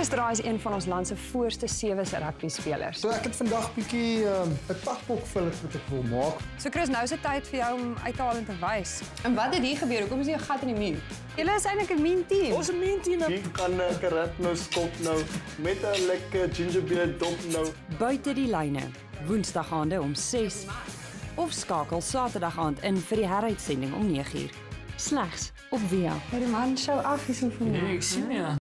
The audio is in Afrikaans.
Chris Draai is een van ons land se voorste sewe rugby spelers. So ek het vandag bietjie 'n takbok vir wat ek wil maak. So Chris, nou is dit tyd vir jou om uit te haal en te wys. En wat het hier gebeur? Hoekom is hier 'n gat in die muur? Julle is eintlik 'n mean team. Ons 'n mean team. Hier kan 'n karat nou skop nou met 'n lekker gingerbeer dop nou. Buite die Lyne, Woensdag aande om 6 of skakel Saterdag aand in vir die heruitsending om 9uur. Slegs op Via. Die man show af is so vir my. Ek sien ja.